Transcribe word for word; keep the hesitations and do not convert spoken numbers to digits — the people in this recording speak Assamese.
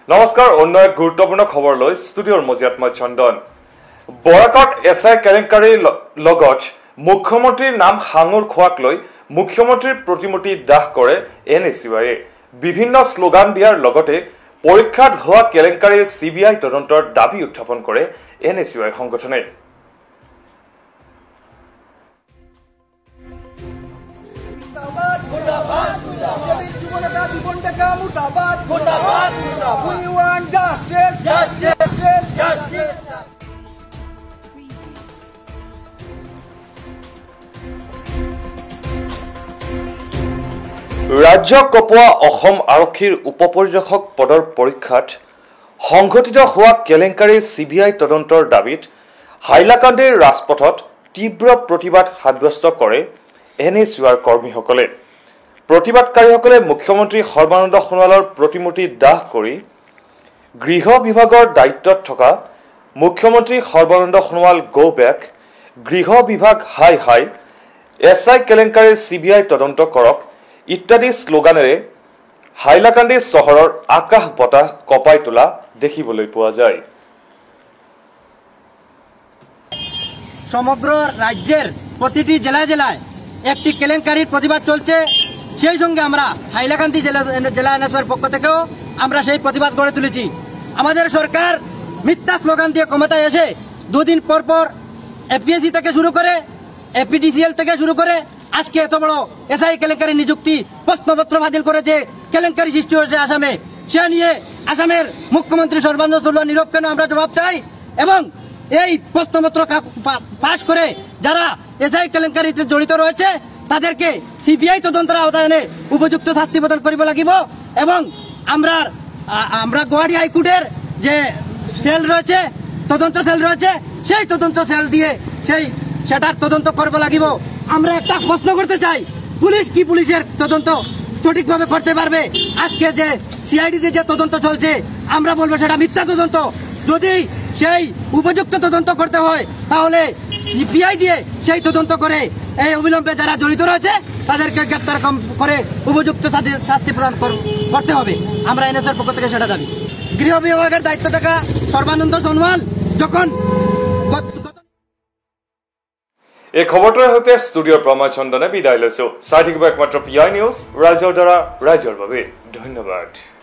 নমস্কাৰ অন্য এক গুৰুত্বপূৰ্ণ খবৰ লৈ ষ্টুডিঅ'ৰ মজিয়াত মই চন্দন বৰাকত এছআই কেলেংকাৰীৰ লগত মুখ্যমন্ত্ৰীৰ নাম হাঙুৰ খোৱাক লৈ মুখ্যমন্ত্ৰীৰ প্ৰতিমূৰ্তি দাহ কৰে এন এছ ইউ আইয়ে বিভিন্ন শ্লোগান দিয়াৰ লগতে পৰীক্ষাত হোৱা কেলেংকাৰীৰ চিবিআই তদন্তৰ দাবী উত্থাপন কৰে এন এছ ইউ আই সংগঠনে We want justice, justice, justice. ৰাজ্য কপোৱা অসম আৰক্ষীৰ উপপৰিদৰ্শক পদৰ পৰীক্ষাত সংঘটিত হোৱা কেলেংকাৰী চিবিআই তদন্তৰ দাবীত হাইলাকান্দিৰ ৰাজপথত তীব্ৰ প্ৰতিবাদ সাব্যস্ত কৰে এন এছ ইউ আইৰ কৰ্মীসকলে প্ৰতিবাদকাৰীসকলে মুখ্যমন্ত্ৰী সৰ্বানন্দ সোণোৱালৰ প্ৰতিমূৰ্তি দাহ কৰি গৃহ বিভাগৰ দায়িত্বত থকা মুখ্যমন্ত্ৰী সৰ্বানন্দ সোণোৱাল গো বেক গৃহ বিভাগ হাই হাই এছ আই কেলেংকাৰীৰ চিবিআই তদন্ত কৰক ইত্যাদি শ্লোগানেৰে হাইলাকান্দি চহৰৰ আকাশ বতাহ কপাই তোলা দেখিবলৈ পোৱা যায় সমগ্র রাজ্যের প্রতিটি জেলায় জেলায় একটি কেলেঙ্কারির প্রতিবাদ চলছে সেই সঙ্গে আমরা হাইলাকান্দি জেলা জেলা এনএসওর পক্ষ থেকেও আমরা সেই প্রতিবাদ গড়ে তুলেছি আমাদের সরকার মিথ্যা স্লোগান দিয়ে ক্ষমতায় এসে দুদিন পর পর এপিএসসি থেকে শুরু করে এপিডিসিএল থেকে শুরু করে আজকে এত বড় এসআই কেলেঙ্কারি নিযুক্তি প্রশ্নপত্র বাতিল করেছে কেলেঙ্কারি সৃষ্টি হয়েছে আসামে সে নিয়ে আসামের মুখ্যমন্ত্রী সর্বানন্দ সোনোয়াল নীরব কেন আমরা জবাব চাই এবং এই প্রশ্নপত্র পাশ করে যারা এসআই কেলেঙ্কারিতে জড়িত রয়েছে তাদেরকে সিবিআই তদন্তের আওতায় এনে উপযুক্ত শাস্তি প্রদান করিব লাগিব এবং আমরা আমরা গুয়াহাটি হাইকোর্টের যে সেল রয়েছে তদন্ত সেল রয়েছে সেই তদন্ত সেল দিয়ে সেই সেটার তদন্ত করব লাগিব আমরা একটা প্রশ্ন করতে চাই পুলিশ কি পুলিশের তদন্ত সঠিকভাবে করতে পারবে আজকে যে সিআইডিতে যে তদন্ত চলছে আমরা বলবো সেটা মিথ্যা তদন্ত যদি সেই উপযুক্ত তদন্ত করতে হয় তাহলে সিবিআই দিয়ে সেই তদন্ত করে এই অবিলম্বে যারা জড়িত রয়েছে তাদেরকে গ্রেপ্তার করে উপযুক্ত শাস্তি প্রদান করতে হবে আমরা এনএসএর পক্ষ থেকে সেটা দাবি গৃহ বিভাগের দায়িত্ব থাকা সর্বানন্দ সোনোয়াল যখন এই খবৰটোৰ সৈতে ষ্টুডিঅ'ৰ প্ৰময় চন্দনে বিদায় লৈছো চাই থাকিব একমাত্ৰ পি আই নিউজ ৰাইজৰ দ্বাৰা ৰাইজৰ বাবে ধন্যবাদ।